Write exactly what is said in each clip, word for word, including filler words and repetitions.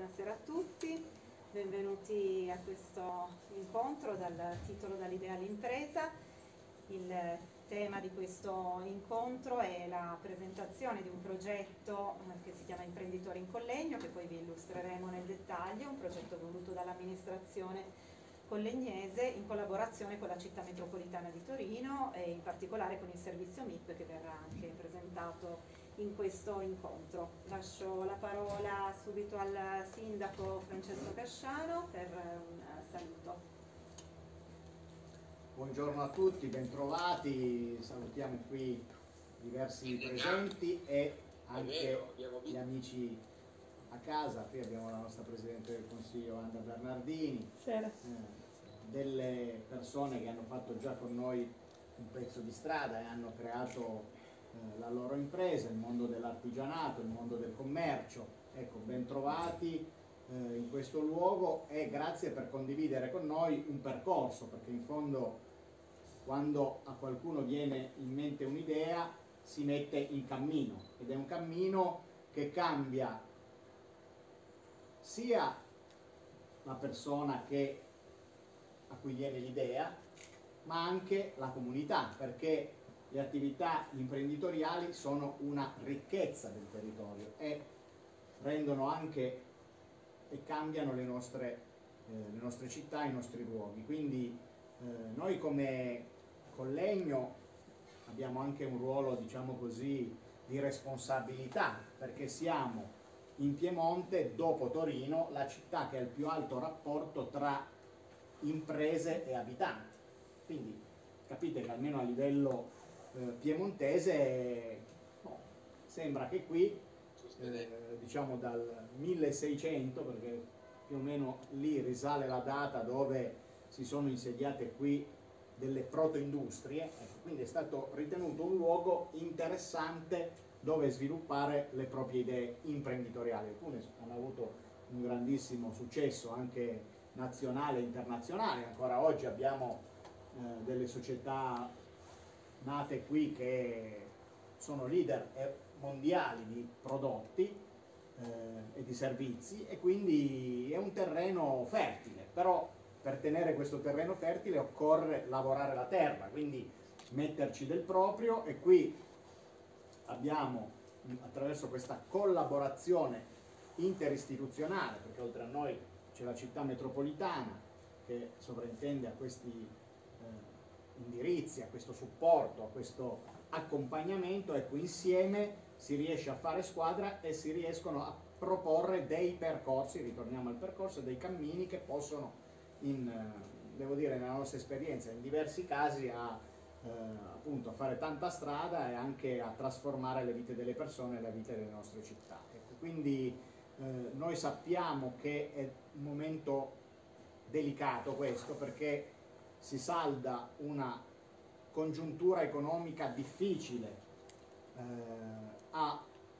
buonasera a tutti, benvenuti a questo incontro dal titolo Dall'idea all'impresa. Il tema di questo incontro è la presentazione di un progetto che si chiama Imprenditori in Collegno, che poi vi illustreremo nel dettaglio, un progetto voluto dall'amministrazione collegnese in collaborazione con la città metropolitana di Torino e in particolare con il servizio M I P che verrà anche presentato in questo incontro. Lascio la parola subito al sindaco Francesco Casciano per un saluto. Buongiorno a tutti, bentrovati, salutiamo qui diversi presenti e anche gli amici a casa. Qui abbiamo la nostra Presidente del Consiglio Wanda Bernardini, eh, delle persone che hanno fatto già con noi un pezzo di strada e hanno creato eh, la loro impresa, il mondo dell'artigianato, il mondo del commercio. Ecco, bentrovati eh, in questo luogo e grazie per condividere con noi un percorso, perché in fondo quando a qualcuno viene in mente un'idea si mette in cammino ed è un cammino che cambia sia la persona che, a cui viene l'idea, ma anche la comunità, perché le attività imprenditoriali sono una ricchezza del territorio e rendono anche e cambiano le nostre, eh, le nostre città, i nostri luoghi. Quindi eh, noi come Collegno abbiamo anche un ruolo, diciamo così, di responsabilità, perché siamo in Piemonte, dopo Torino, la città che ha il più alto rapporto tra imprese e abitanti. Quindi capite che almeno a livello eh, piemontese no, sembra che qui, eh, diciamo dal milleseicento, perché più o meno lì risale la data dove si sono insediate qui delle protoindustrie, ecco, quindi è stato ritenuto un luogo interessante dove sviluppare le proprie idee imprenditoriali. Alcune hanno avuto un grandissimo successo anche nazionale e internazionale, ancora oggi abbiamo eh, delle società nate qui che sono leader mondiali di prodotti eh, e di servizi e quindi è un terreno fertile, però per tenere questo terreno fertile occorre lavorare la terra, quindi metterci del proprio e qui abbiamo attraverso questa collaborazione interistituzionale, perché oltre a noi c'è la città metropolitana che sovrintende a questi eh, indirizzi, a questo supporto, a questo accompagnamento, ecco, insieme si riesce a fare squadra e si riescono a proporre dei percorsi, ritorniamo al percorso, dei cammini che possono in, devo dire, nella nostra esperienza in diversi casi a, eh, appunto, a fare tanta strada e anche a trasformare le vite delle persone e le vite delle nostre città. Ecco, quindi eh, noi sappiamo che è un momento delicato questo, perché si salda una congiuntura economica difficile eh, a,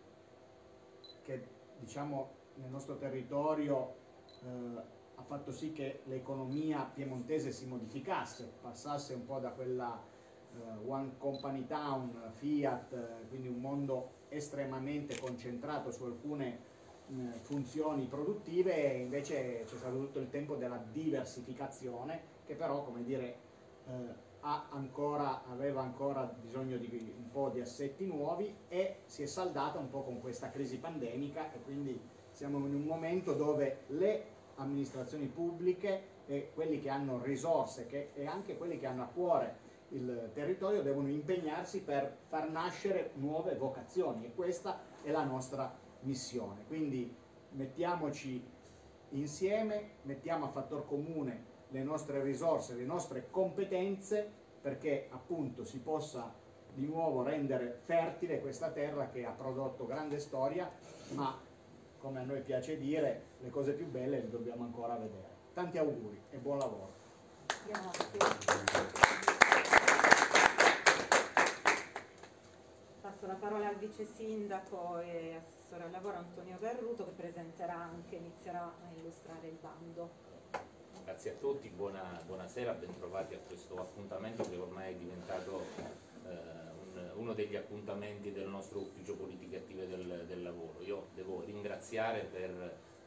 che diciamo nel nostro territorio eh, ha fatto sì che l'economia piemontese si modificasse, passasse un po' da quella uh, one company town, Fiat, uh, quindi un mondo estremamente concentrato su alcune uh, funzioni produttive, e invece c'è stato tutto il tempo della diversificazione che però, come dire, uh, ha ancora, aveva ancora bisogno di un po' di assetti nuovi e si è saldata un po' con questa crisi pandemica e quindi siamo in un momento dove le amministrazioni pubbliche e quelli che hanno risorse che, e anche quelli che hanno a cuore il territorio devono impegnarsi per far nascere nuove vocazioni e questa è la nostra missione. Quindi mettiamoci insieme, mettiamo a fattor comune le nostre risorse, le nostre competenze perché appunto si possa di nuovo rendere fertile questa terra che ha prodotto grande storia, ma come a noi piace dire, le cose più belle le dobbiamo ancora vedere. Tanti auguri e buon lavoro. Grazie. Passo la parola al vice sindaco e assessore al lavoro Antonio Garruto che presenterà anche, inizierà a illustrare il bando. Grazie a tutti, buona, buonasera, bentrovati a questo appuntamento che ormai è diventato eh, un, uno degli appuntamenti del nostro ufficio politiche attive del, del lavoro. Io devo ringraziare per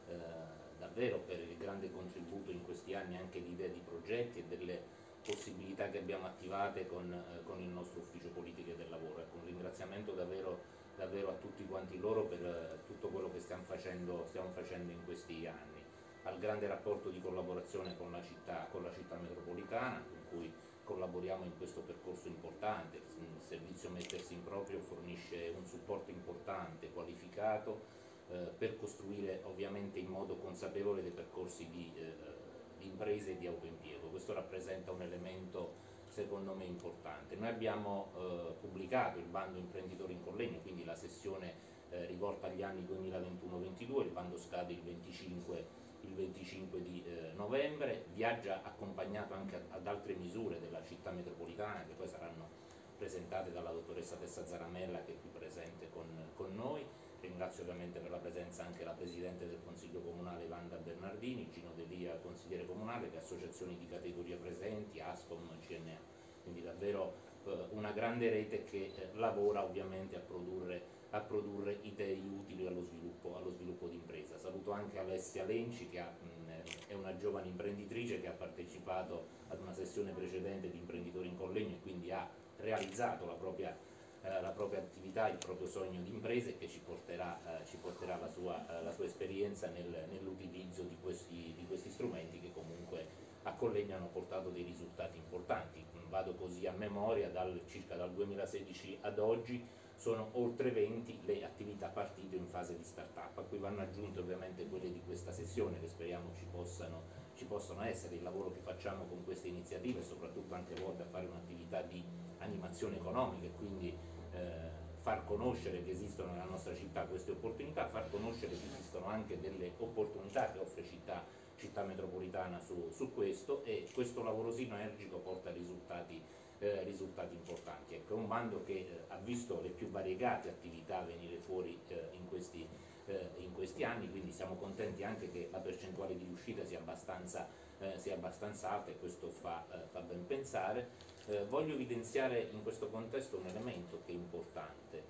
eh, davvero per il grande contributo in questi anni anche di idee di progetti e delle possibilità che abbiamo attivate con, eh, con il nostro ufficio politiche del lavoro. Ecco, un ringraziamento davvero, davvero a tutti quanti loro per eh, tutto quello che stiamo facendo, stiamo facendo in questi anni, al grande rapporto di collaborazione con la città, con la città metropolitana, con cui collaboriamo in questo percorso importante. Il servizio Mettersi in Proprio fornisce un supporto importante, qualificato, eh, per costruire ovviamente in modo consapevole dei percorsi di, eh, di imprese e di autoimpiego. Questo rappresenta un elemento secondo me importante. Noi abbiamo eh, pubblicato il bando Imprenditori in Collegno, quindi la sessione eh, rivolta agli anni duemilaventuno ventidue, il bando scade il venticinque il venticinque di eh, novembre, viaggia accompagnato anche ad altre misure della città metropolitana che poi saranno presentate dalla dottoressa Tessa Zaramella, che è qui presente con, con noi. Ringrazio ovviamente per la presenza anche la Presidente del Consiglio Comunale Wanda Bernardini, Gino Delia, consigliere comunale, le associazioni di categoria presenti, ASCOM, C N A, quindi davvero eh, una grande rete che eh, lavora ovviamente a produrre a produrre idee utili allo sviluppo, allo sviluppo di impresa. Saluto anche Alessia Lenci, che ha, mh, è una giovane imprenditrice che ha partecipato ad una sessione precedente di Imprenditori in Collegno e quindi ha realizzato la propria, eh, la propria attività, il proprio sogno di impresa, e che ci porterà, eh, ci porterà la, sua, eh, la sua esperienza nel, nell'utilizzo di questi, di questi strumenti che comunque a Collegno hanno portato dei risultati importanti. Vado così a memoria, dal, circa dal duemilasedici ad oggi sono oltre venti le attività partite in fase di start-up, a cui vanno aggiunte ovviamente quelle di questa sessione, che speriamo ci possano, ci possano essere. Il lavoro che facciamo con queste iniziative, soprattutto anche volte a fare un'attività di animazione economica e quindi eh, far conoscere che esistono nella nostra città queste opportunità, far conoscere che esistono anche delle opportunità che offre città, città metropolitana su, su questo, e questo lavoro sinergico porta a risultati Eh, risultati importanti. Ecco, è un bando che eh, ha visto le più variegate attività venire fuori eh, in, questi, eh, in questi anni, quindi siamo contenti anche che la percentuale di riuscita sia abbastanza, eh, sia abbastanza alta, e questo fa, eh, fa ben pensare. Eh, voglio evidenziare in questo contesto un elemento che è importante.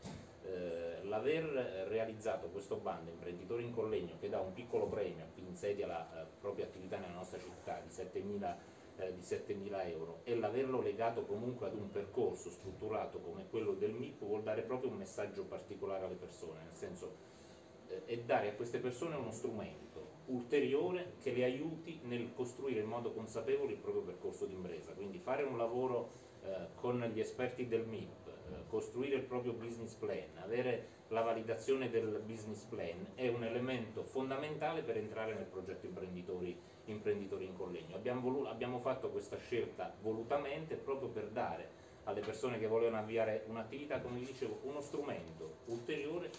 Eh, l'aver realizzato questo bando Imprenditori in Collegno, che dà un piccolo premio a chi insedia la eh, propria attività nella nostra città di settemila di settemila euro, e l'averlo legato comunque ad un percorso strutturato come quello del M I P vuol dare proprio un messaggio particolare alle persone, nel senso eh, è dare a queste persone uno strumento ulteriore che le aiuti nel costruire in modo consapevole il proprio percorso di impresa, quindi fare un lavoro eh, con gli esperti del M I P, eh, costruire il proprio business plan, avere la validazione del business plan è un elemento fondamentale per entrare nel progetto imprenditori imprenditori in Collegno. Abbiamo, voluto, abbiamo fatto questa scelta volutamente proprio per dare alle persone che volevano avviare un'attività, come vi dicevo, uno strumento ulteriore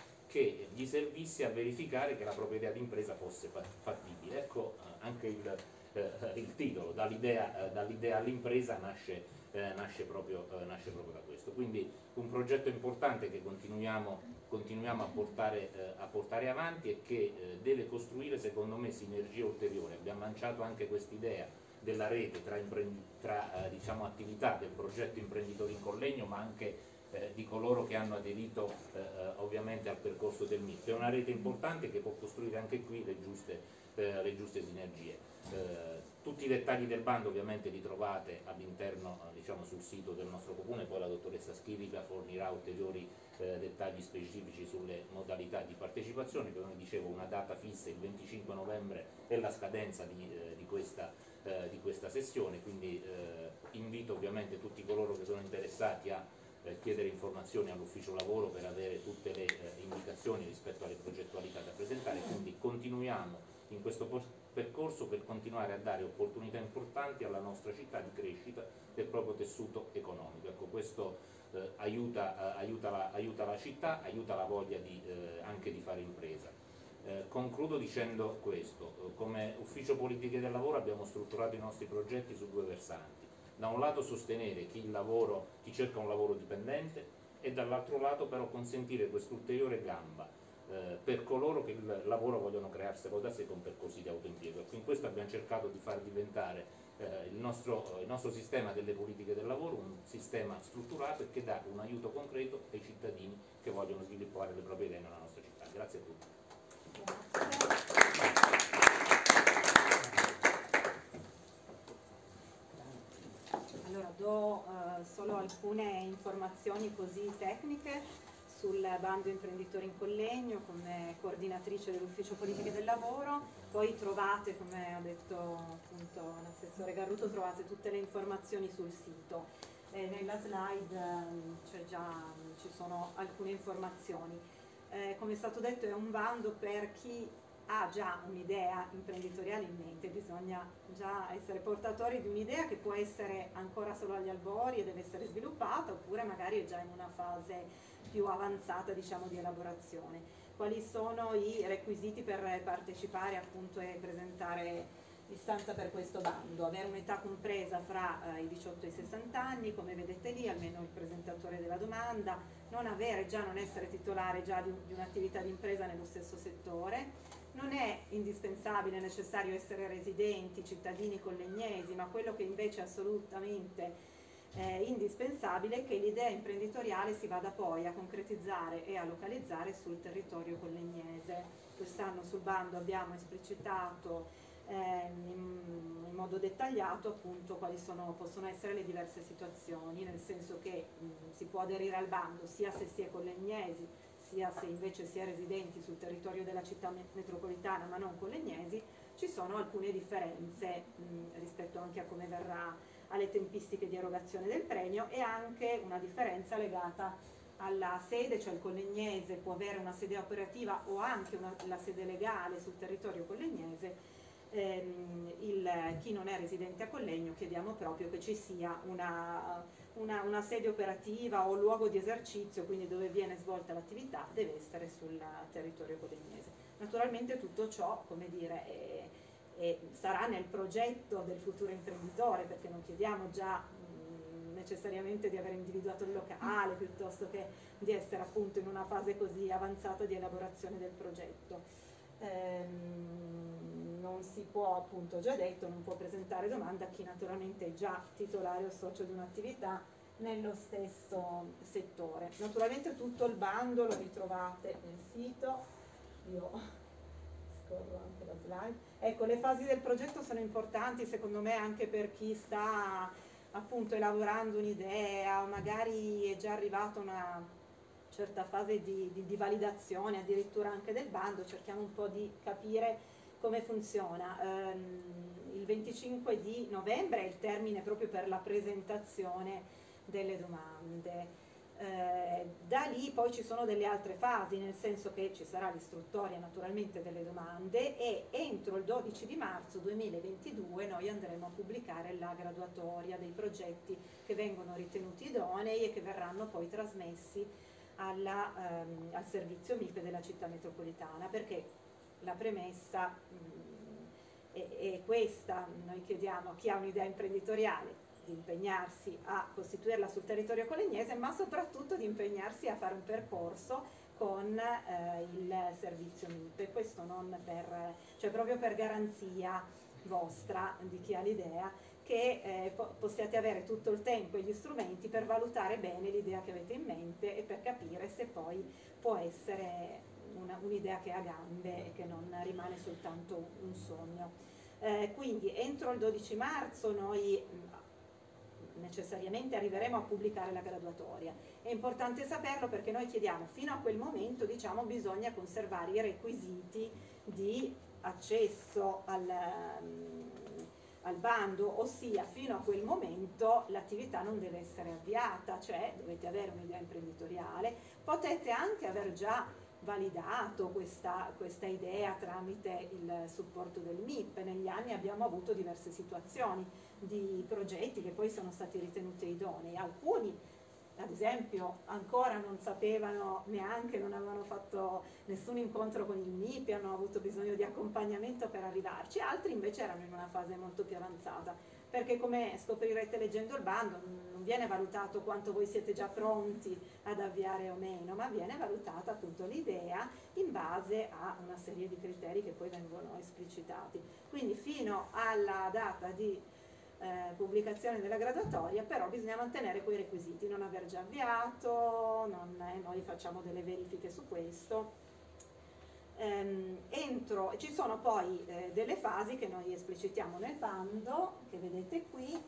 che gli servisse a verificare che la propria idea di impresa fosse fattibile. Ecco eh, anche il, eh, il titolo, dall'idea, eh, dall'idea all'impresa nasce, eh, nasce, proprio, eh, nasce proprio da questo. Quindi un progetto importante che continuiamo continuiamo a portare, eh, a portare avanti e che eh, deve costruire secondo me sinergie ulteriori. Abbiamo lanciato anche quest'idea della rete tra, tra eh, diciamo, attività del progetto Imprenditori in Collegno, ma anche eh, di coloro che hanno aderito eh, ovviamente al percorso del M I P. È una rete importante che può costruire anche qui le giuste, eh, le giuste sinergie. Eh, tutti i dettagli del bando ovviamente li trovate all'interno, eh, diciamo, sul sito del nostro comune, poi la dottoressa Schirica fornirà ulteriori eh, dettagli specifici sulle modalità di partecipazione. Come dicevo, una data fissa, il venticinque novembre, è la scadenza di, eh, di, questa, eh, di questa sessione, quindi eh, invito ovviamente tutti coloro che sono interessati a eh, chiedere informazioni all'ufficio lavoro per avere tutte le eh, indicazioni rispetto alle progettualità da presentare. Quindi continuiamo in questo percorso per continuare a dare opportunità importanti alla nostra città di crescita del proprio tessuto economico. Ecco, questo eh, aiuta, eh, aiuta, la, aiuta la città, aiuta la voglia di, eh, anche di fare impresa. Eh, concludo dicendo questo: come ufficio politiche del lavoro abbiamo strutturato i nostri progetti su due versanti: da un lato sostenere chi, il lavoro, chi cerca un lavoro dipendente, e dall'altro lato però consentire quest'ulteriore gamba eh, per coloro che il lavoro vogliono crearselo da sé con percorsi di autoimpiego. In questo abbiamo cercato di far diventare eh, il, nostro, il nostro sistema delle politiche del lavoro un sistema strutturato e che dà un aiuto concreto ai cittadini che vogliono sviluppare le proprie idee nella nostra città. Grazie a tutti. Grazie. alcune informazioni così tecniche sul bando imprenditori in collegno come coordinatrice dell'ufficio politiche del lavoro, poi trovate, come ha detto appunto l'assessore Garruto, trovate tutte le informazioni sul sito. E nella slide eh, già, ci sono alcune informazioni. Eh, come è stato detto, è un bando per chi ha già un'idea imprenditoriale in mente, bisogna già essere portatori di un'idea che può essere ancora solo agli albori e deve essere sviluppata, oppure magari è già in una fase più avanzata, diciamo, di elaborazione. Quali sono i requisiti per partecipare appunto e presentare l'istanza per questo bando? Avere un'età compresa fra eh, i diciotto e i sessanta anni, come vedete lì, almeno il presentatore della domanda, non avere già, non essere titolare già di, di un'attività di impresa nello stesso settore. Non è indispensabile, necessario essere residenti, cittadini collegnesi, ma quello che invece è assolutamente eh, indispensabile è che l'idea imprenditoriale si vada poi a concretizzare e a localizzare sul territorio collegnese. Quest'anno sul bando abbiamo esplicitato eh, in, in modo dettagliato appunto quali sono, possono essere le diverse situazioni, nel senso che mh, si può aderire al bando sia se si è collegnesi, sia se invece si è residenti sul territorio della città metropolitana ma non collegnesi. Ci sono alcune differenze mh, rispetto anche a come verrà, alle tempistiche di erogazione del premio, e anche una differenza legata alla sede, cioè il collegnese può avere una sede operativa o anche una, la sede legale sul territorio collegnese. Ehm, il, chi non è residente a Collegno chiediamo proprio che ci sia una, una, una sede operativa o luogo di esercizio, quindi dove viene svolta l'attività deve essere sul territorio collegnese. Naturalmente tutto ciò, come dire, è, è, sarà nel progetto del futuro imprenditore, perché non chiediamo già mh, necessariamente di aver individuato il locale piuttosto che di essere appunto in una fase così avanzata di elaborazione del progetto. Ehm, non si può, appunto già detto, non può presentare domanda a chi naturalmente è già titolare o socio di un'attività nello stesso settore. Naturalmente tutto il bando lo ritrovate nel sito, io scorro anche la slide. Ecco, le fasi del progetto sono importanti secondo me anche per chi sta appunto elaborando un'idea, magari è già arrivata una certa fase di, di, di validazione addirittura anche del bando. Cerchiamo un po' di capire come funziona. Ehm, il venticinque di novembre è il termine proprio per la presentazione delle domande. Eh, da lì poi ci sono delle altre fasi, nel senso che ci sarà l'istruttoria naturalmente delle domande, e entro il dodici di marzo duemilaventidue noi andremo a pubblicare la graduatoria dei progetti che vengono ritenuti idonei e che verranno poi trasmessi alla, ehm, al servizio M I P della città metropolitana, perché la premessa mh, è, è questa: noi chiediamo a chi ha un'idea imprenditoriale di impegnarsi a costituirla sul territorio collegnese, ma soprattutto di impegnarsi a fare un percorso con eh, il servizio M I P, e questo non per, cioè proprio per garanzia vostra, di chi ha l'idea, che eh, po possiate avere tutto il tempo e gli strumenti per valutare bene l'idea che avete in mente e per capire se poi può essere un'idea che ha gambe e che non rimane soltanto un sogno. Eh, quindi entro il dodici marzo noi mh, necessariamente arriveremo a pubblicare la graduatoria. È importante saperlo perché noi chiediamo, fino a quel momento, diciamo, bisogna conservare i requisiti di accesso al, um, al bando, ossia fino a quel momento l'attività non deve essere avviata, cioè dovete avere un'idea imprenditoriale, potete anche aver già validato questa, questa idea tramite il supporto del M I P. Negli anni abbiamo avuto diverse situazioni di progetti che poi sono stati ritenuti idonei. Alcuni, ad esempio, ancora non sapevano neanche, non avevano fatto nessun incontro con il M I P, hanno avuto bisogno di accompagnamento per arrivarci, altri invece erano in una fase molto più avanzata, perché come scoprirete leggendo il bando non viene valutato quanto voi siete già pronti ad avviare o meno, ma viene valutata appunto l'idea in base a una serie di criteri che poi vengono esplicitati. Quindi fino alla data di Eh, pubblicazione della graduatoria però bisogna mantenere quei requisiti, non aver già avviato, non, eh, noi facciamo delle verifiche su questo. Ehm, entro, ci sono poi eh, delle fasi che noi esplicitiamo nel bando, che vedete qui,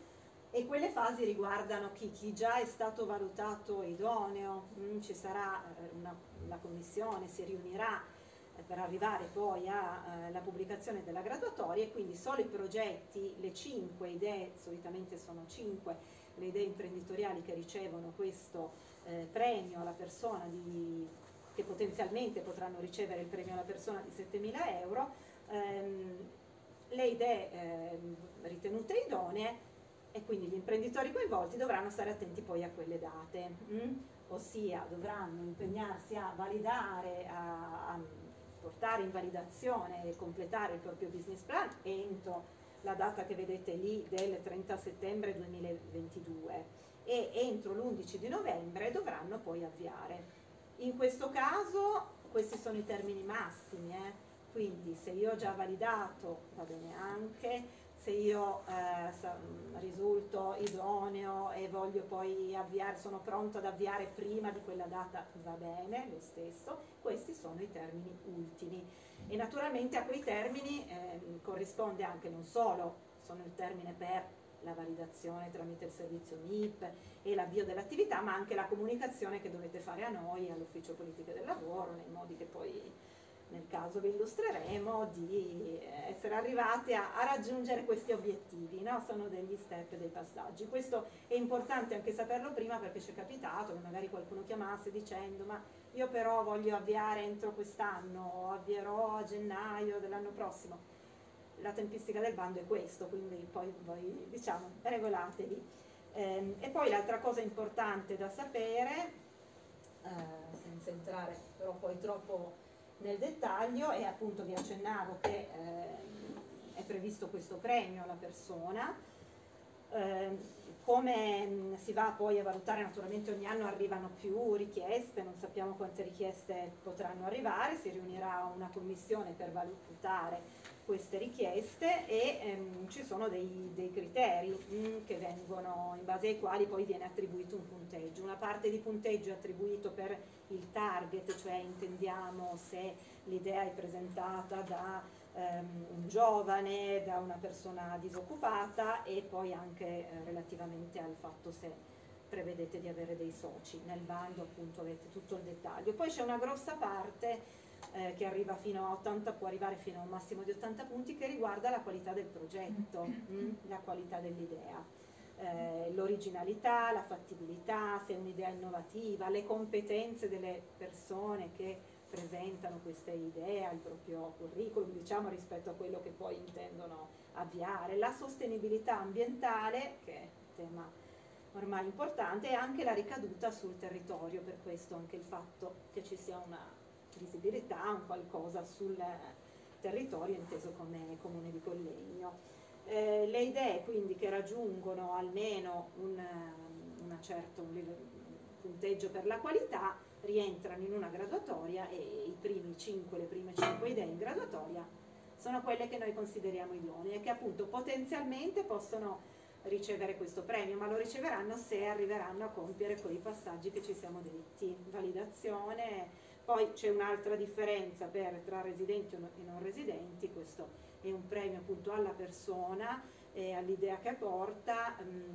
e quelle fasi riguardano chi, chi già è stato valutato idoneo. Mm, ci sarà eh, una, una commissione, si riunirà eh, per arrivare poi alla eh, pubblicazione della graduatoria, e quindi solo i progetti, le cinque idee, solitamente sono cinque le idee imprenditoriali che ricevono questo eh, premio alla persona, di, che potenzialmente potranno ricevere il premio alla persona di settemila euro, ehm, le idee ehm, ritenute idonee, e quindi gli imprenditori coinvolti dovranno stare attenti poi a quelle date, mm? Ossia dovranno impegnarsi a validare, a, a portare in validazione e completare il proprio business plan entro la data che vedete lì del trenta settembre duemilaventidue, e entro l'undici di novembre dovranno poi avviare. In questo caso questi sono i termini massimi, eh? Quindi se io ho già validato va bene anche, se io eh, risulto idoneo e voglio poi avviare, sono pronto ad avviare prima di quella data, va bene lo stesso. Questi sono i termini ultimi, e naturalmente a quei termini eh, corrisponde anche non solo, sono il termine per la validazione tramite il servizio M I P e l'avvio dell'attività, ma anche la comunicazione che dovete fare a noi, all'ufficio politiche del lavoro, nei modi che poi nel caso vi illustreremo, di essere arrivati a, a raggiungere questi obiettivi, no? Sono degli step, dei passaggi. Questo è importante anche saperlo prima, perché ci è capitato che magari qualcuno chiamasse dicendo: ma io però voglio avviare entro quest'anno, o avvierò a gennaio dell'anno prossimo. La tempistica del bando è questo, quindi poi voi, diciamo, regolatevi. Ehm, e poi l'altra cosa importante da sapere, eh, senza entrare però poi troppo nel dettaglio, e appunto vi accennavo che eh, è previsto questo premio alla persona. Eh, come mh, si va poi a valutare? Naturalmente ogni anno arrivano più richieste, non sappiamo quante richieste potranno arrivare, si riunirà una commissione per valutare queste richieste, e ehm, ci sono dei, dei criteri mh, che vengono, in base ai quali poi viene attribuito un punteggio. Una parte di punteggio è attribuito per il target, cioè intendiamo se l'idea è presentata da ehm, un giovane, da una persona disoccupata, e poi anche eh, relativamente al fatto se prevedete di avere dei soci. Nel bando appunto avete tutto il dettaglio. Poi c'è una grossa parte eh, che arriva fino a ottanta, può arrivare fino a un massimo di ottanta punti, che riguarda la qualità del progetto, mh, la qualità dell'idea. Eh, l'originalità, la fattibilità, se è un'idea innovativa, le competenze delle persone che presentano queste idee al proprio curriculum, diciamo, rispetto a quello che poi intendono avviare, la sostenibilità ambientale, che è un tema ormai importante, e anche la ricaduta sul territorio. Per questo anche il fatto che ci sia una visibilità, un qualcosa sul territorio inteso come comune di Collegno. Eh, le idee quindi che raggiungono almeno un, una certo, un, un punteggio per la qualità rientrano in una graduatoria, e i primi cinque, le prime cinque idee in graduatoria sono quelle che noi consideriamo idonee e che appunto potenzialmente possono ricevere questo premio, ma lo riceveranno se arriveranno a compiere quei passaggi che ci siamo detti: validazione. Poi c'è un'altra differenza per, tra residenti e non residenti. Questo è un premio appunto alla persona e all'idea che porta.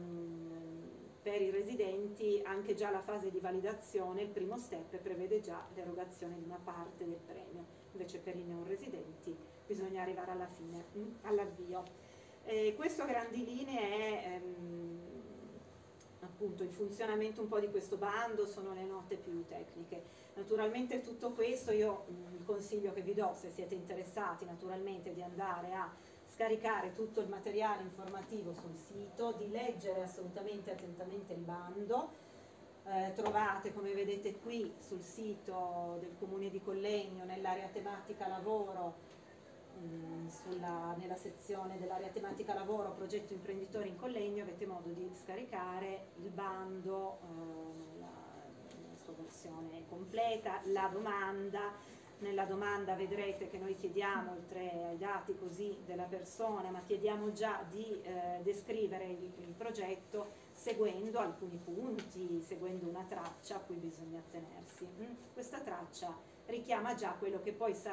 Mh, per i residenti anche già la fase di validazione, il primo step, prevede già l'erogazione di una parte del premio, invece per i non residenti bisogna arrivare alla fine, mh, all'avvio. Eh, questo a grandi linee è ehm, appunto il funzionamento un po' di questo bando, sono le note più tecniche. Naturalmente tutto questo io mh, il consiglio che vi do, se siete interessati naturalmente, è di andare a scaricare tutto il materiale informativo sul sito, di leggere assolutamente attentamente il bando. Eh, trovate, come vedete qui sul sito del Comune di Collegno, nell'area tematica lavoro, mh, sulla, nella sezione dell'area tematica lavoro progetto imprenditori in Collegno, avete modo di scaricare il bando eh, nella, nella sua versione completa, la domanda. Nella domanda vedrete che noi chiediamo, oltre ai dati così della persona, ma chiediamo già di eh, descrivere il, il progetto seguendo alcuni punti, seguendo una traccia a cui bisogna attenersi. Mm? Questa traccia richiama già quello che poi sarà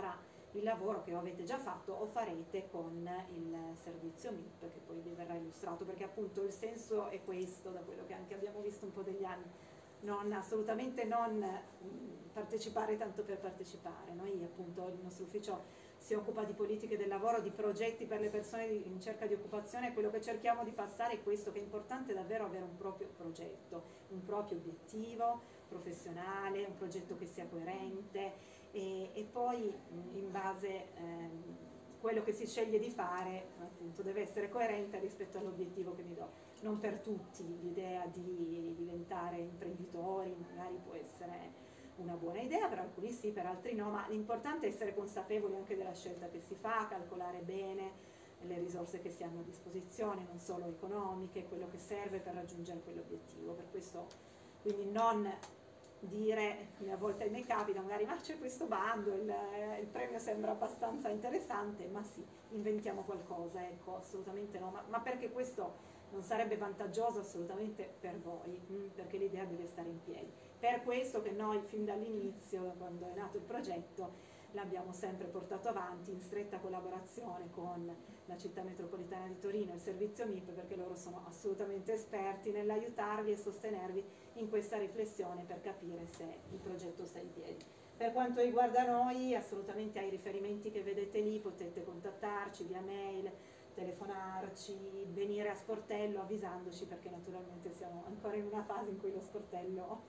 il lavoro che o avete già fatto o farete con il servizio M I P che poi vi verrà illustrato, perché appunto il senso è questo, da quello che anche abbiamo visto un po' degli anni, non, assolutamente non mh, partecipare tanto per partecipare. Noi appunto il nostro ufficio si occupa di politiche del lavoro, di progetti per le persone in cerca di occupazione, quello che cerchiamo di passare è questo, che è importante davvero avere un proprio progetto, un proprio obiettivo professionale, un progetto che sia coerente e, e poi in base ehm, quello che si sceglie di fare appunto deve essere coerente rispetto all'obiettivo che mi do. Non per tutti l'idea di diventare imprenditori magari può essere una buona idea, per alcuni sì, per altri no, ma l'importante è essere consapevoli anche della scelta che si fa, calcolare bene le risorse che si hanno a disposizione, non solo economiche, quello che serve per raggiungere quell'obiettivo. Per questo quindi non dire, a volte mi capita magari, ma c'è questo bando, il, il premio sembra abbastanza interessante, ma sì, inventiamo qualcosa, ecco, assolutamente no, ma, ma perché questo non sarebbe vantaggioso assolutamente per voi, mh, perché l'idea deve stare in piedi. Per questo che noi fin dall'inizio, quando è nato il progetto, l'abbiamo sempre portato avanti in stretta collaborazione con la città metropolitana di Torino e il servizio M I P, perché loro sono assolutamente esperti nell'aiutarvi e sostenervi in questa riflessione per capire se il progetto sta in piedi. Per quanto riguarda noi, assolutamente ai riferimenti che vedete lì potete contattarci via mail, telefonarci, venire a sportello avvisandoci, perché naturalmente siamo ancora in una fase in cui lo sportello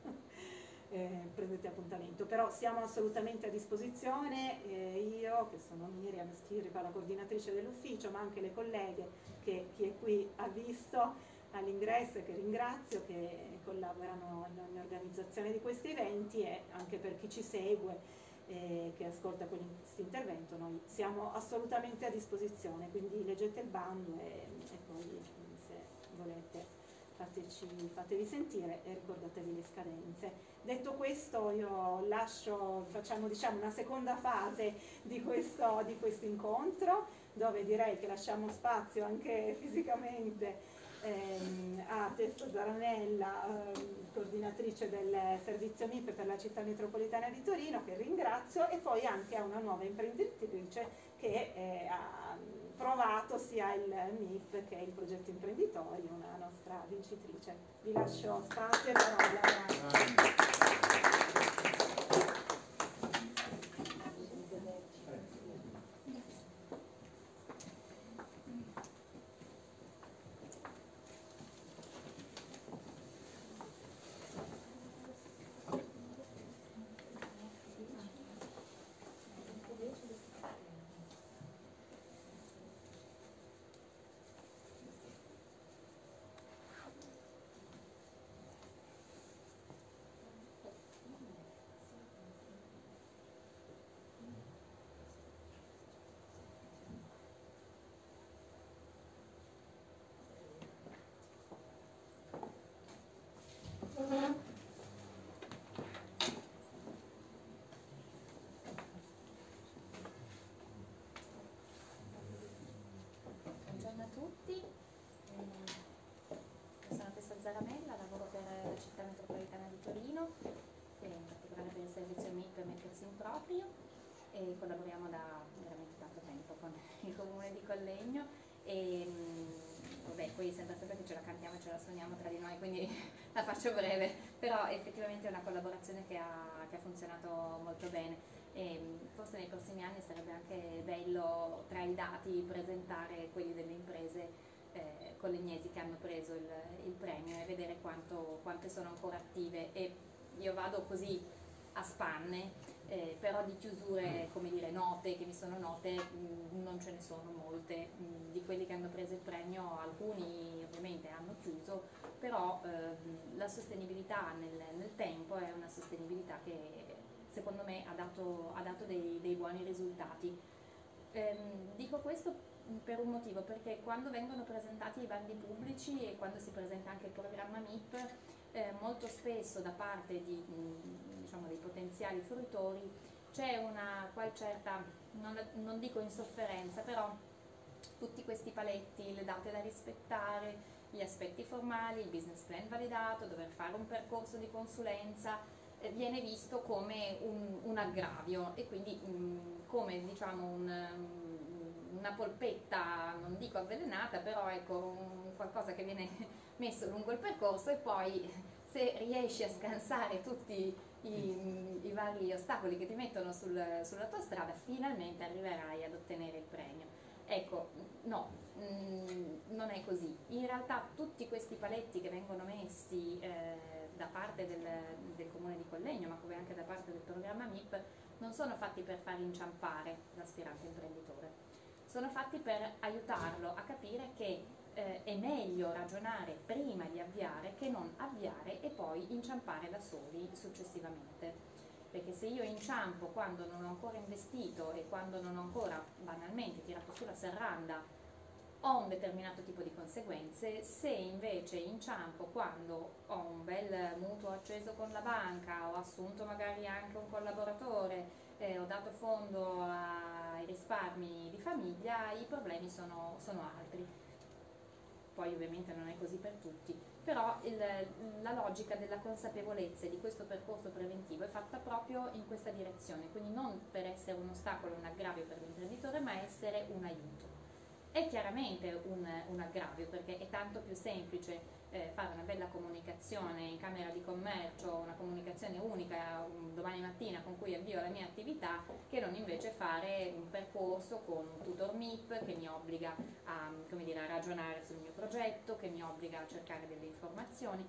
eh, prendete appuntamento, però siamo assolutamente a disposizione, eh, io che sono Miriam Schirripa, la coordinatrice dell'ufficio, ma anche le colleghe che chi è qui ha visto all'ingresso e che ringrazio, che collaborano in ogni organizzazione di questi eventi, e anche per chi ci segue eh, che ascolta questo intervento, noi siamo assolutamente a disposizione, quindi leggete il bando e, e poi se volete fateci, fatevi sentire e ricordatevi le scadenze. Detto questo io lascio, facciamo diciamo una seconda fase di questo, di questo incontro, dove direi che lasciamo spazio anche fisicamente ehm, a Tessa Zaranella, ehm, coordinatrice del servizio M I P per la città metropolitana di Torino, che ringrazio, e poi anche a una nuova imprenditrice che eh, ha provato sia il M I P che il progetto imprenditori, una nostra vincitrice. Vi lascio spazio e parola. Grazie. Buongiorno a tutti, sono Tessa Zaranella, lavoro per la città metropolitana di Torino, in particolare per il servizio M I P Mettersi in Proprio, e collaboriamo da veramente tanto tempo con il comune di Collegno e vabbè, poi sembra sempre che ce la cantiamo e ce la suoniamo tra di noi, quindi la faccio breve, però effettivamente è una collaborazione che ha, che ha funzionato molto bene. E forse nei prossimi anni sarebbe anche bello tra i dati presentare quelli delle imprese eh, collegnesi che hanno preso il, il premio e vedere quanto, quante sono ancora attive. E io vado così a spanne, eh, però di chiusure, come dire, note, che mi sono note, mh, non ce ne sono molte. Mh, di quelli che hanno preso il premio alcuni ovviamente hanno chiuso, però eh, la sostenibilità nel, nel tempo è una sostenibilità che secondo me ha dato, ha dato dei, dei buoni risultati. Ehm, dico questo per un motivo, perché quando vengono presentati i bandi pubblici e quando si presenta anche il programma M I P, eh, molto spesso da parte di, diciamo, dei potenziali fruitori c'è una qual certa, non, non dico insofferenza, però tutti questi paletti, le date da rispettare, gli aspetti formali, il business plan validato, dover fare un percorso di consulenza, eh, viene visto come un, un aggravio e quindi mh, come diciamo un, una polpetta, non dico avvelenata, però ecco un, qualcosa che viene messo lungo il percorso e poi se riesci a scansare tutti i, i vari ostacoli che ti mettono sul, sulla tua strada, finalmente arriverai ad ottenere il premio. Ecco, no, mh, non è così. In realtà tutti questi paletti che vengono messi eh, da parte del, del Comune di Collegno, ma come anche da parte del programma M I P, non sono fatti per far inciampare l'aspirante imprenditore, sono fatti per aiutarlo a capire che eh, è meglio ragionare prima di avviare che non avviare e poi inciampare da soli successivamente. Perché se io inciampo quando non ho ancora investito e quando non ho ancora banalmente tirato sulla serranda, ho un determinato tipo di conseguenze. Se invece inciampo quando ho un bel mutuo acceso con la banca, ho assunto magari anche un collaboratore, eh, ho dato fondo ai risparmi di famiglia, i problemi sono, sono altri. Poi ovviamente non è così per tutti, però il, la logica della consapevolezza di questo percorso preventivo è fatta proprio in questa direzione, quindi non per essere un ostacolo, un aggravio per l'imprenditore, ma essere un aiuto. È chiaramente un, un aggravio perché è tanto più semplice eh, fare una bella comunicazione in Camera di Commercio, una comunicazione unica un, domani mattina con cui avvio la mia attività, che non invece fare un percorso con un tutor M I P che mi obbliga a, come dire, a ragionare sul mio progetto, che mi obbliga a cercare delle informazioni.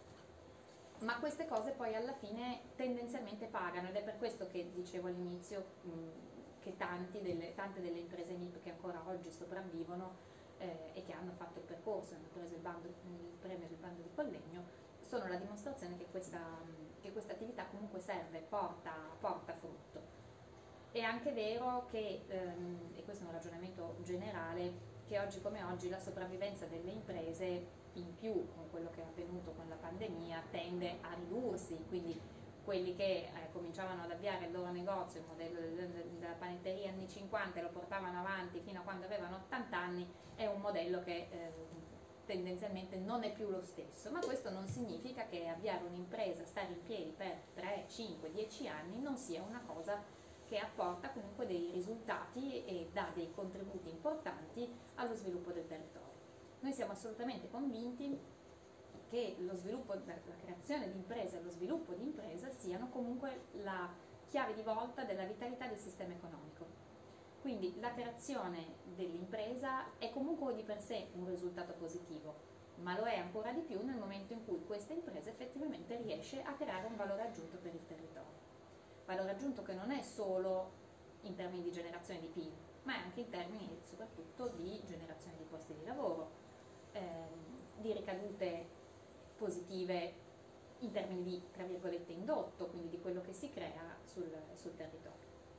Ma queste cose poi alla fine tendenzialmente pagano ed è per questo che dicevo all'inizio mh, che tanti delle, tante delle imprese M I P che ancora oggi sopravvivono eh, e che hanno fatto il percorso, hanno preso il, bando, il premio del bando di Collegno, sono la dimostrazione che questa, che questa attività comunque serve, porta, porta frutto. È anche vero che, ehm, e questo è un ragionamento generale, che oggi come oggi la sopravvivenza delle imprese, in più con quello che è avvenuto con la pandemia, tende a ridursi, quindi quelli che eh, cominciavano ad avviare il loro negozio, il modello della panetteria anni cinquanta, e lo portavano avanti fino a quando avevano ottanta anni, è un modello che eh, tendenzialmente non è più lo stesso, ma questo non significa che avviare un'impresa, stare in piedi per tre, cinque, dieci anni non sia una cosa che apporta comunque dei risultati e dà dei contributi importanti allo sviluppo del territorio. Noi siamo assolutamente convinti che lo sviluppo, la creazione di imprese e lo sviluppo di impresa siano comunque la chiave di volta della vitalità del sistema economico. Quindi la creazione dell'impresa è comunque di per sé un risultato positivo, ma lo è ancora di più nel momento in cui questa impresa effettivamente riesce a creare un valore aggiunto per il territorio. Valore aggiunto che non è solo in termini di generazione di P I L, ma è anche in termini soprattutto di generazione di posti di lavoro, ehm, di ricadute positive in termini di, tra virgolette, indotto, quindi di quello che si crea sul, sul territorio.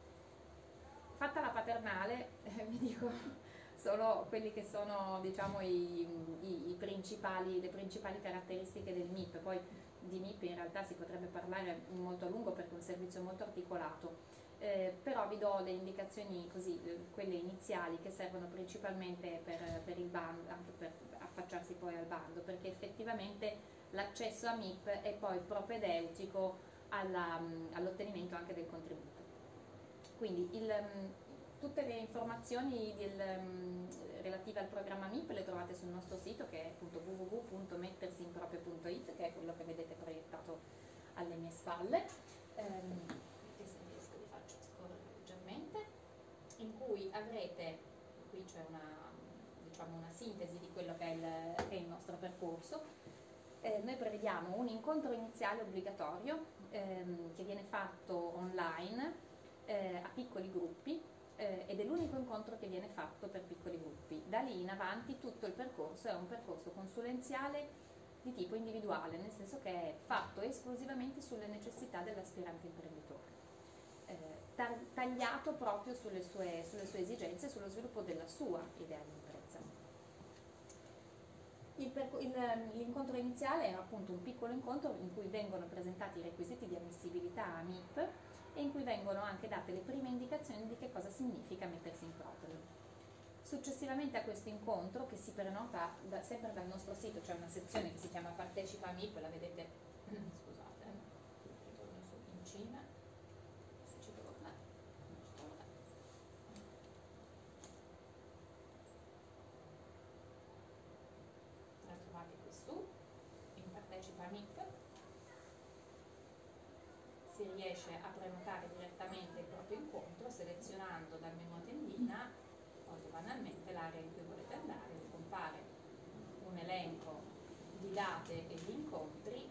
Fatta la paternale, eh, vi dico solo quelli che sono, diciamo, i, i, i principali, le principali caratteristiche del M I P. Poi di M I P in realtà si potrebbe parlare molto a lungo perché è un servizio molto articolato, eh, però vi do le indicazioni così, eh, quelle iniziali, che servono principalmente per, per il bando, anche per affacciarsi poi al bando, perché effettivamente l'accesso a M I P è poi propedeutico alla, all'ottenimento anche del contributo. Quindi il, tutte le informazioni del, relative al programma M I P le trovate sul nostro sito, che è appunto w w w punto mettersiinproprio punto it, che è quello che vedete proiettato alle mie spalle, ehm, che se riesco vi faccio scorrere leggermente, in cui avrete, qui c'è una, diciamo, una sintesi di quello che è il, che è il nostro percorso. Eh, noi prevediamo un incontro iniziale obbligatorio ehm, che viene fatto online eh, a piccoli gruppi eh, ed è l'unico incontro che viene fatto per piccoli gruppi. Da lì in avanti tutto il percorso è un percorso consulenziale di tipo individuale, nel senso che è fatto esclusivamente sulle necessità dell'aspirante imprenditore, eh, tagliato proprio sulle sue, sulle sue esigenze e sullo sviluppo della sua idea di impresa. L'incontro iniziale è appunto un piccolo incontro in cui vengono presentati i requisiti di ammissibilità a M I P e in cui vengono anche date le prime indicazioni di che cosa significa mettersi in proprio. Successivamente a questo incontro, che si prenota da, sempre dal nostro sito, c'è una sezione che si chiama Partecipa a M I P, la vedete, scusate, ritorno su si riesce a prenotare direttamente il proprio incontro selezionando dal menu a tendina, molto banalmente, l'area in cui volete andare, vi compare un elenco di date e di incontri.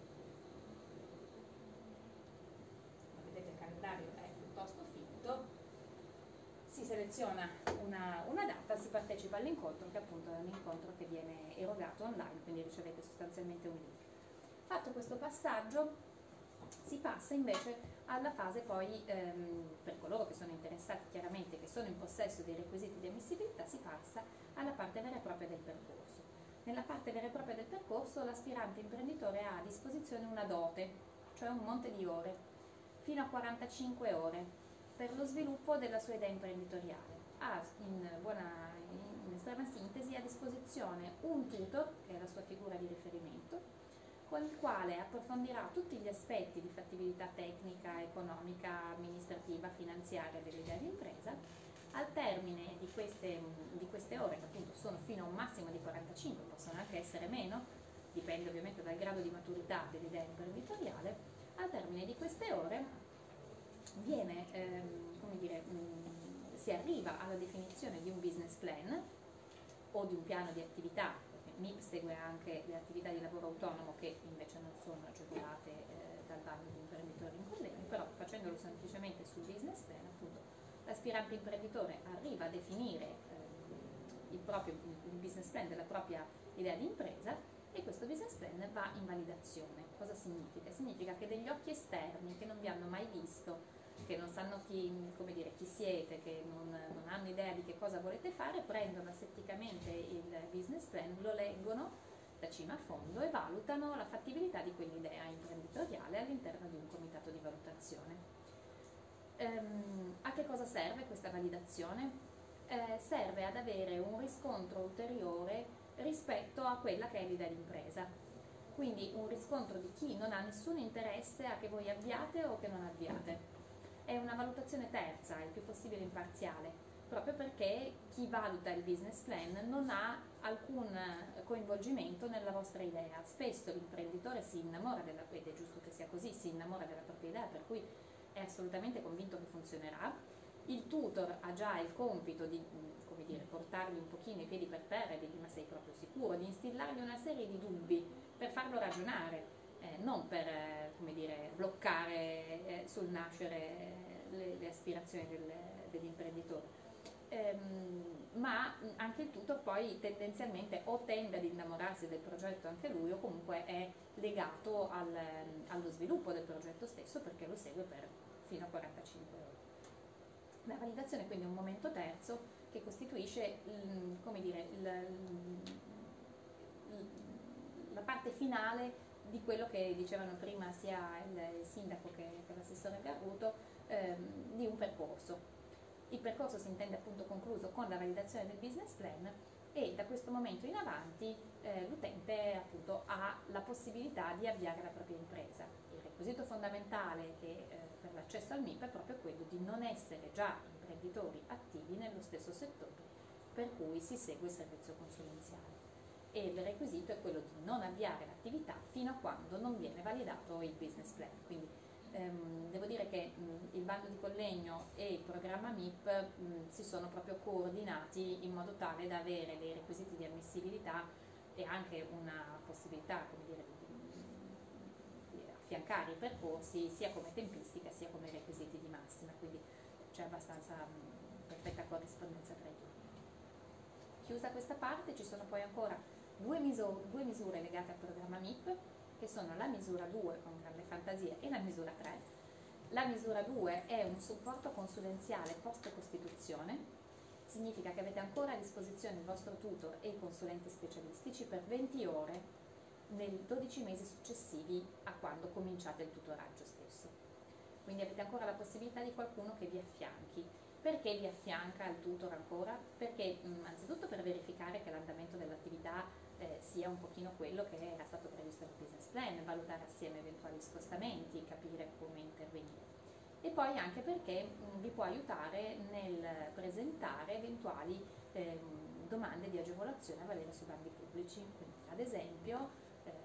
Come vedete il calendario è piuttosto finto, si seleziona una, una data, si partecipa all'incontro, che appunto è un incontro che viene erogato online, quindi ricevete sostanzialmente un link. Fatto questo passaggio si passa invece alla fase poi, ehm, per coloro che sono interessati chiaramente, che sono in possesso dei requisiti di ammissibilità, si passa alla parte vera e propria del percorso. Nella parte vera e propria del percorso l'aspirante imprenditore ha a disposizione una dote, cioè un monte di ore, fino a quarantacinque ore, per lo sviluppo della sua idea imprenditoriale. Ha in buona, in estrema sintesi, a disposizione un tutor, che è la sua figura di riferimento, con il quale approfondirà tutti gli aspetti di fattibilità tecnica, economica, amministrativa, finanziaria dell'idea di impresa. Al termine di queste, di queste ore, che appunto sono fino a un massimo di quarantacinque, possono anche essere meno, dipende ovviamente dal grado di maturità dell'idea imprenditoriale, al termine di queste ore viene, ehm, come dire, mh, si arriva alla definizione di un business plan o di un piano di attività. M I P segue anche le attività di lavoro autonomo che invece non sono agevolate eh, dal bando di imprenditori in convegno, però facendolo semplicemente sul business plan, appunto, l'aspirante imprenditore arriva a definire eh, il proprio il business plan della propria idea di impresa e questo business plan va in validazione. Cosa significa? Significa che degli occhi esterni che non vi hanno mai visto, che non sanno chi, come dire, chi siete, che non, non hanno idea di che cosa volete fare, prendono asetticamente il business plan, lo leggono da cima a fondo e valutano la fattibilità di quell'idea imprenditoriale all'interno di un comitato di valutazione. Ehm, a che cosa serve questa validazione? Eh, serve ad avere un riscontro ulteriore rispetto a quella che è l'idea di impresa. Quindi un riscontro di chi non ha nessun interesse a che voi avviate o che non avviate. È una valutazione terza, il più possibile imparziale, proprio perché chi valuta il business plan non ha alcun coinvolgimento nella vostra idea. Spesso l'imprenditore si innamora della, ed è giusto che sia così, si innamora della propria idea, per cui è assolutamente convinto che funzionerà. Il tutor ha già il compito di, come dire, portargli un pochino i piedi per terra e dirgli ma sei proprio sicuro, di instillargli una serie di dubbi per farlo ragionare. Eh, non per eh, come dire, bloccare eh, sul nascere eh, le, le aspirazioni del, dell'imprenditore, ehm, ma anche il tutor poi tendenzialmente o tende ad innamorarsi del progetto anche lui o comunque è legato al, allo sviluppo del progetto stesso perché lo segue per fino a quarantacinque ore. La validazione quindi è un momento terzo che costituisce il, come dire, il, il, la parte finale di quello che dicevano prima sia il, il sindaco che, che l'assessore Garruto, ehm, di un percorso. Il percorso si intende appunto concluso con la validazione del business plan e da questo momento in avanti eh, l'utente appunto ha la possibilità di avviare la propria impresa. Il requisito fondamentale che, eh, per l'accesso al M I P è proprio quello di non essere già imprenditori attivi nello stesso settore per cui si segue il servizio consulenziale. E il requisito è quello di non avviare l'attività fino a quando non viene validato il business plan. Quindi ehm, devo dire che mh, il bando di Collegno e il programma M I P mh, si sono proprio coordinati in modo tale da avere dei requisiti di ammissibilità e anche una possibilità, come dire, di, di affiancare i percorsi sia come tempistica sia come requisiti di massima, quindi c'è abbastanza mh, perfetta corrispondenza tra i due. Chiusa questa parte ci sono poi ancora Due misure, due misure legate al programma M I P, che sono la misura due con grande fantasia e la misura tre. La misura due è un supporto consulenziale post-costituzione, significa che avete ancora a disposizione il vostro tutor e i consulenti specialistici per venti ore nei dodici mesi successivi a quando cominciate il tutoraggio stesso. Quindi avete ancora la possibilità di qualcuno che vi affianchi. Perché vi affianca il tutor ancora? Perché mh, anzitutto per verificare che l'andamento dell'attività eh, sia un pochino quello che era stato previsto nel business plan, valutare assieme eventuali spostamenti, capire come intervenire. E poi anche perché mh, vi può aiutare nel presentare eventuali eh, domande di agevolazione a valere sui bandi pubblici. Quindi, ad esempio, eh, la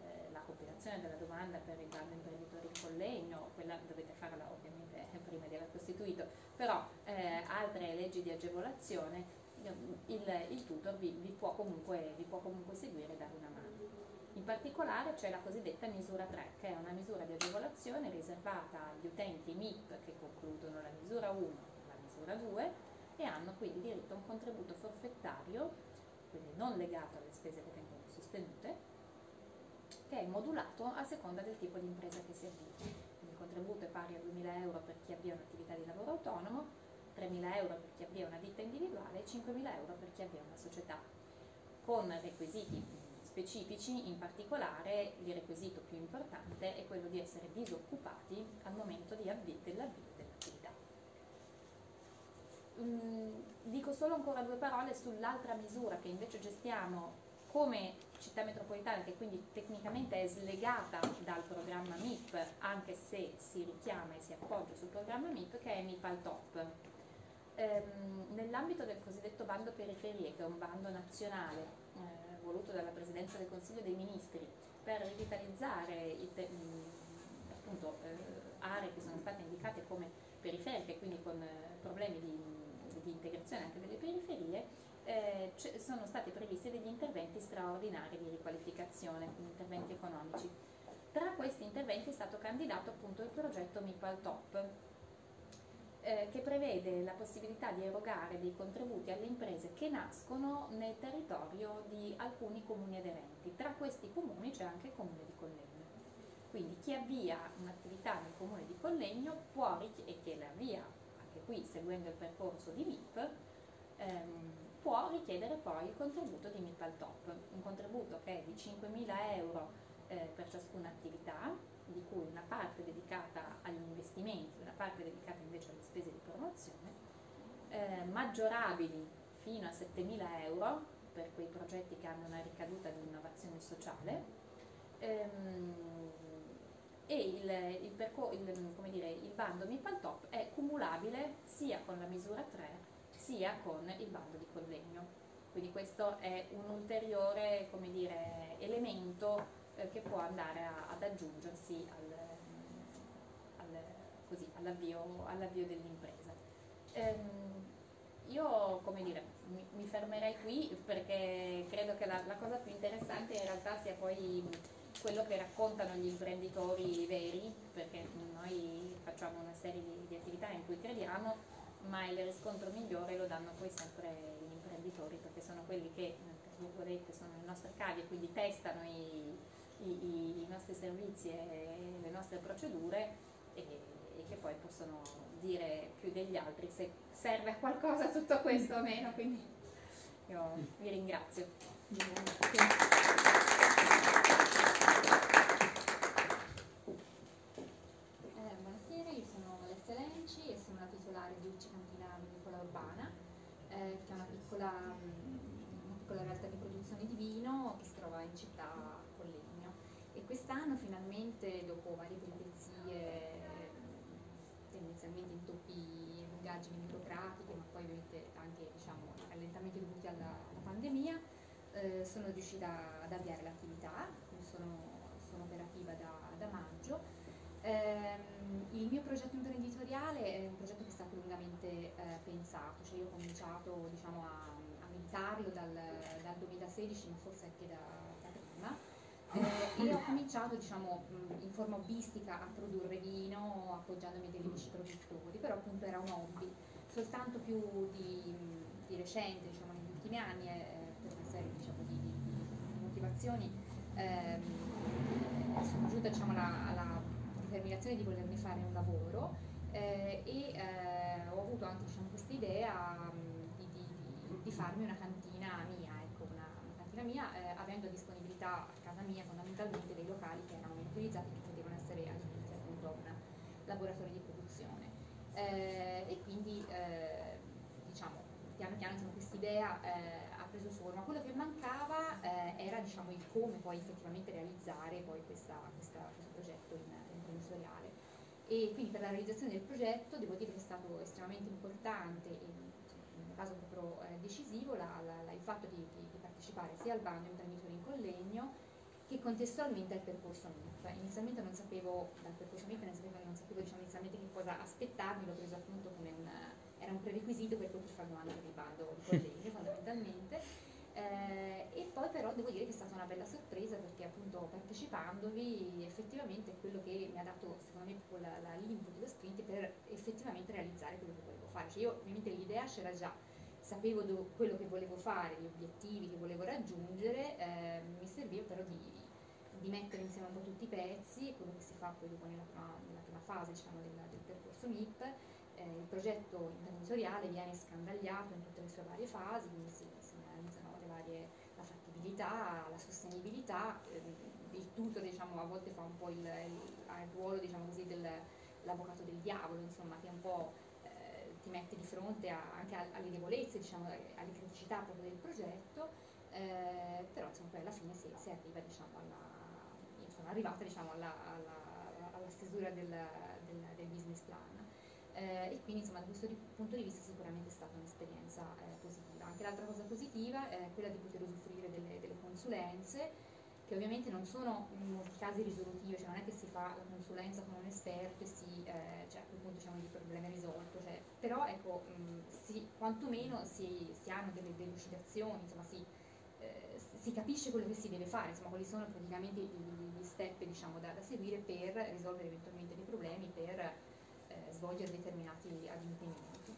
compilazione della domanda per il bando imprenditori in collegno, quella dovete farla ovviamente prima di aver costituito, però eh, altre leggi di agevolazione il, il tutor vi, vi, può comunque, vi può comunque seguire e dare una mano. In particolare c'è la cosiddetta misura tre, che è una misura di agevolazione riservata agli utenti M I P che concludono la misura uno e la misura due e hanno quindi diritto a un contributo forfettario, quindi non legato alle spese che vengono sostenute, che è modulato a seconda del tipo di impresa che si avvia. Il contributo è pari a duemila euro per chi avvia un'attività di lavoro autonomo, tremila euro per chi avvia una ditta individuale e cinquemila euro per chi avvia una società, con requisiti specifici. In particolare il requisito più importante è quello di essere disoccupati al momento di avvio, dell'avvio dell'attività. Mm, dico solo ancora due parole sull'altra misura che invece gestiamo come città metropolitana, che quindi tecnicamente è slegata dal programma M I P, anche se si richiama e si appoggia sul programma M I P, che è M I P al top. Ehm, nell'ambito del cosiddetto bando periferie, che è un bando nazionale eh, voluto dalla Presidenza del Consiglio dei Ministri per rivitalizzare i te, mh, appunto, eh, aree che sono state indicate come periferiche, quindi con eh, problemi di, di integrazione anche delle periferie, eh, sono stati previsti degli interventi straordinari di riqualificazione, quindi interventi economici. Tra questi interventi è stato candidato appunto il progetto M I P al top, eh, che prevede la possibilità di erogare dei contributi alle imprese che nascono nel territorio di alcuni comuni aderenti. Tra questi comuni c'è anche il comune di Collegno. Quindi chi avvia un'attività nel comune di Collegno può, e che la avvia anche qui seguendo il percorso di M I P, ehm, può richiedere poi il contributo di M I P al top, un contributo che è di cinquemila euro eh, per ciascuna attività, di cui una parte dedicata agli investimenti, una parte dedicata invece alle spese di promozione, eh, maggiorabili fino a settemila euro per quei progetti che hanno una ricaduta di innovazione sociale, ehm, e il, il, percor- il, come dire, il bando M I P al top è cumulabile sia con la misura tre sia con il bando di Collegno. Quindi questo è un ulteriore, come dire, elemento eh, che può andare a, ad aggiungersi al, al, così, all'avvio, all'avvio dell'impresa. Ehm, io, come dire, mi, mi fermerei qui perché credo che la, la cosa più interessante in realtà sia poi quello che raccontano gli imprenditori veri, perché noi facciamo una serie di, di attività in cui crediamo, ma il riscontro migliore lo danno poi sempre gli imprenditori, perché sono quelli che, tra virgolette, sono le nostre cavie, quindi testano i, i, i nostri servizi e le nostre procedure e, e che poi possono dire più degli altri se serve a qualcosa tutto questo o meno, quindi io vi ringrazio. E sono la titolare di U C Cantina Vinicola Urbana, eh, che è una piccola, una piccola realtà di produzione di vino che si trova in città a Collegno. E quest'anno finalmente, dopo varie peripezie, tendenzialmente intoppi, lungaggini burocratiche, ma poi ovviamente anche, diciamo, rallentamenti dovuti alla, alla pandemia, eh, sono riuscita ad avviare l'attività, sono, sono operativa da, da maggio. Um, il mio progetto imprenditoriale è un progetto che è stato lungamente eh, pensato, cioè io ho cominciato, diciamo, a, a meditarlo dal, dal duemilasedici, ma forse anche da, da prima, eh, e ho cominciato, diciamo, in forma hobbistica a produrre vino appoggiandomi a degli amici produttori, però appunto era un hobby. Soltanto più di, di recente, diciamo negli ultimi anni, eh, per una serie, diciamo, di, di, di motivazioni, eh, sono giunta, diciamo, alla, alla determinazione di volermi fare un lavoro eh, e eh, ho avuto anche, diciamo, questa idea um, di, di, di farmi una cantina mia, ecco, una, una cantina mia, eh, avendo a disponibilità a casa mia fondamentalmente dei locali che erano utilizzati, che potevano essere adibiti appunto a un laboratorio di produzione. Eh, e quindi eh, diciamo piano piano questa idea eh, ha preso forma. Quello che mancava eh, era, diciamo, il come poi effettivamente realizzare poi questa, questa, questo progetto in, imprenditoriale. E quindi per la realizzazione del progetto devo dire che è stato estremamente importante e in un caso proprio eh, decisivo la, la, la, il fatto di, di, di partecipare sia al bando imprenditori in collegno che contestualmente al percorso M I P. Inizialmente non sapevo, dal percorso M I P non sapevo, non sapevo diciamo, inizialmente che cosa aspettarmi, l'ho preso appunto come un, era un prerequisito per poter fare domanda per il bando di collegio fondamentalmente. Eh, e poi però devo dire che è stata una bella sorpresa, perché appunto partecipandovi effettivamente è quello che mi ha dato secondo me l'input, lo sprint per effettivamente realizzare quello che volevo fare. Cioè io ovviamente l'idea c'era già, sapevo do, quello che volevo fare, gli obiettivi che volevo raggiungere, eh, mi serviva però di, di mettere insieme un po' tutti i pezzi, quello che si fa poi dopo nella prima, nella prima fase diciamo, del, del percorso M I P. Eh, il progetto imprenditoriale viene scandagliato in tutte le sue varie fasi, quindi si, si analizzano le varie, la fattibilità, la sostenibilità, eh, il tutor diciamo, a volte fa un po' il, il, ha il ruolo diciamo così, dell'avvocato del diavolo, insomma, che un po' eh, ti mette di fronte a, anche a, alle debolezze, diciamo, alle criticità proprio del progetto, eh, però insomma, poi alla fine si, si arriva diciamo, alla, sono arrivata diciamo, alla, alla, alla stesura del, del, del business plan. Eh, e quindi insomma da questo punto di vista sicuramente è stata un'esperienza eh, positiva. Anche l'altra cosa positiva è quella di poter usufruire delle, delle consulenze, che ovviamente non sono in molti casi risolutive, cioè non è che si fa la consulenza con un esperto e si, eh, cioè a quel punto diciamo il problema è risolto, cioè, però ecco, mh, si, quantomeno si, si hanno delle delucidazioni, insomma si, eh, si capisce quello che si deve fare, insomma quali sono praticamente gli step diciamo, da, da seguire per risolvere eventualmente dei problemi, per Eh, svolgere determinati adempimenti.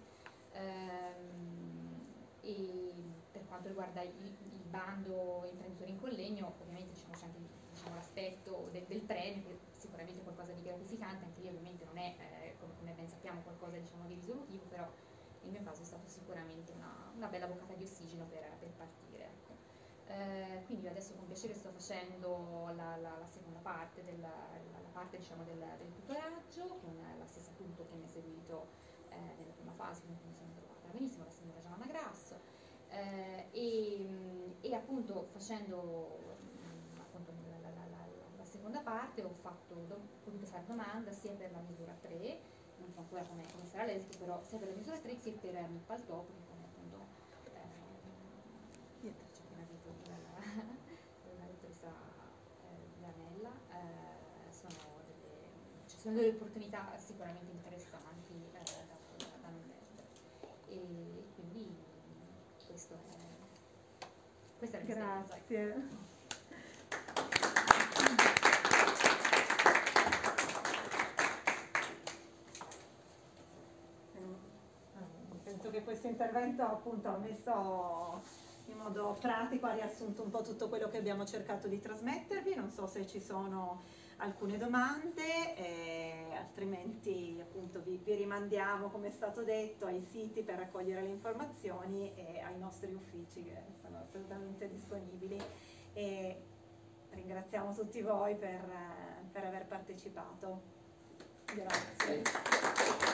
Ehm, e per quanto riguarda il, il bando imprenditori in collegno, ovviamente diciamo, c'è anche diciamo, l'aspetto del, del premio, che sicuramente è qualcosa di gratificante, anche lì ovviamente non è, eh, come, come ben sappiamo, qualcosa diciamo, di risolutivo, però nel mio caso è stato sicuramente una, una bella boccata di ossigeno per, per partire. Ecco. Eh, quindi adesso con piacere sto facendo la, la, la seconda parte, della, la, la parte diciamo, del, del tutoraggio, con la stessa appunto che mi ha seguito eh, nella prima fase, quindi mi sono trovata benissimo, la signora Giovanna Grasso, eh, e, e appunto facendo mh, appunto la, la, la, la seconda parte ho, fatto, ho potuto fare domanda sia per la misura tre, non so ancora come, come sarà l'esito, però sia per la misura tre che per M I P al top, che come appunto eh, la dottoressa eh, Gianella, eh, sono, delle, ci sono delle opportunità sicuramente interessanti eh, da, da non perdere. E quindi questo è, questa è la Grazie. Penso che questo intervento appunto ha messo in modo pratico, ha riassunto un po' tutto quello che abbiamo cercato di trasmettervi. Non so se ci sono alcune domande, eh, altrimenti appunto vi, vi rimandiamo, come è stato detto, ai siti per raccogliere le informazioni e ai nostri uffici che sono assolutamente disponibili. E ringraziamo tutti voi per, per aver partecipato. Grazie.